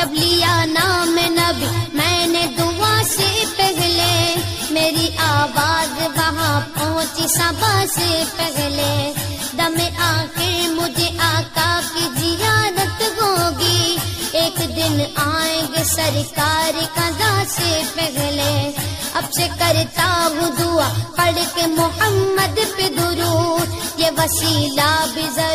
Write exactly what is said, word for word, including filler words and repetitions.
जब लिया नाम नबी मैंने दुआ से पहले, मेरी आवाज वहाँ पहुँची सबा से पहले। दमे आखिर मुझे आका की जियारत होगी, एक दिन आएंगे सरकार कज़ा से पहले। अब से करता हूँ दुआ पढ़ के मोहम्मद पे दुरूद, ये वसीला भी